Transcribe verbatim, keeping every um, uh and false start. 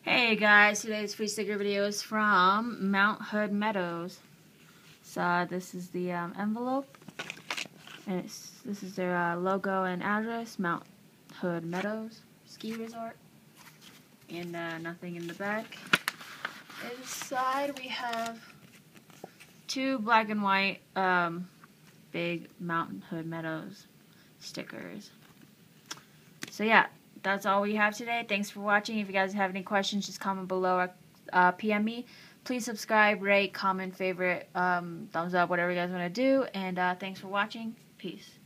Hey guys, today's free sticker video is from Mount Hood Meadows. So uh, this is the um, envelope, and it's, this is their uh, logo and address, Mount Hood Meadows Ski Resort, and uh, nothing in the back. Inside we have two black and white um, big Mount Hood Meadows stickers. So yeah, that's all we have today. Thanks for watching. If you guys have any questions, just comment below or uh, P M me. Please subscribe, rate, comment, favorite, um, thumbs up, whatever you guys want to do. And uh, thanks for watching. Peace.